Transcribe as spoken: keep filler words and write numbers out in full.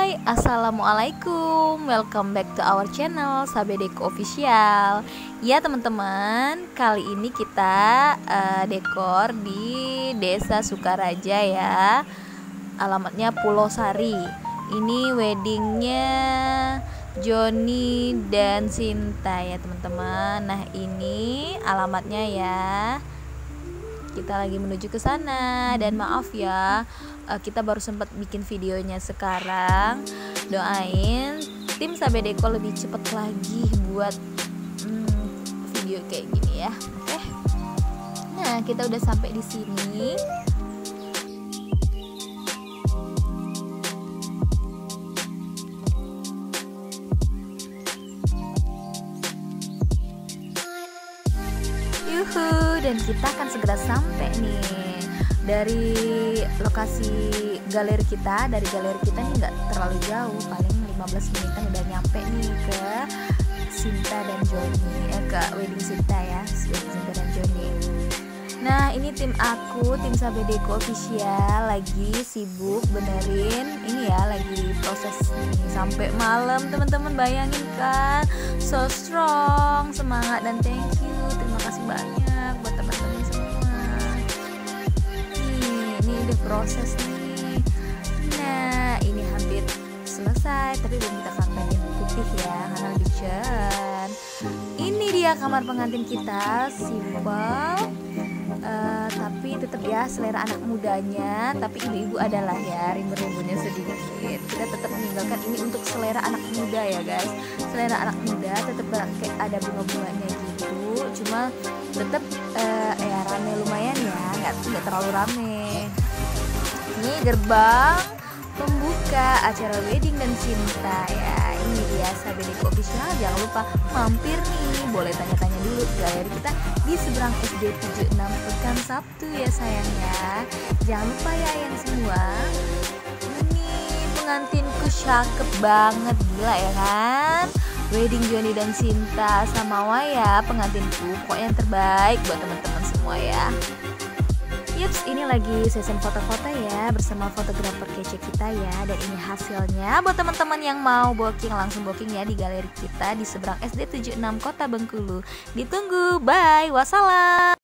Hai, assalamualaikum. Welcome back to our channel Sabedeko Official. Ya teman-teman, kali ini kita uh, dekor di Desa Sukaraja ya. Alamatnya Pulau Sari. Ini weddingnya Joni dan Sinta ya teman-teman. Nah ini alamatnya ya. Kita lagi menuju ke sana dan maaf ya, kita baru sempat bikin videonya sekarang. Doain tim Sabedeko lebih cepet lagi buat hmm, video kayak gini ya. Oke. Nah kita udah sampai di sini. Yuhu, dan kita akan segera sampai nih dari lokasi galeri kita. Dari galeri kita nih nggak terlalu jauh, paling lima belas menitan udah nyampe nih ke Sinta dan Joni, eh ke wedding Sinta ya, wedding Sinta dan Joni. Nah ini tim aku, tim Sabedeko Official lagi sibuk benerin ini ya, lagi proses nih sampai malam teman-teman. Bayangin kan, so strong, semangat dan thank you, terima kasih banyak buat teman-teman semua. Nih, ini udah proses nih. Nah ini hampir selesai, tapi belum kita pakein putih ya, karena lebih jen. Ini dia kamar pengantin kita, simple. Uh, tapi tetap ya selera anak mudanya, tapi ibu-ibu adalah ya rimba-rimbanya sedikit. Kita tetap meninggalkan ini untuk selera anak muda ya guys. Selera anak muda tetap kayak ada bunga-bunganya gitu, cuma tetap uh, ya rame lumayan ya, nggak nggak terlalu rame. Ini gerbang pembuka acara wedding dan Sinta ya. Ini dia Sabedeko Official. Jangan lupa mampir nih, boleh tanya-tanya dulu galeri kita di seberang S D tujuh enam Pekan Sabtu ya sayang ya. Jangan lupa ya yang semua. Ini pengantinku cakep banget, gila ya kan. Wedding Joni dan Sinta sama Waya pengantinku, pokoknya yang terbaik buat teman-teman semua ya. Yups, ini lagi session foto-foto ya bersama fotografer kece kita ya. Dan ini hasilnya buat teman-teman yang mau booking, langsung booking ya di galeri kita di seberang S D tujuh enam Kota Bengkulu. Ditunggu, bye, wassalam.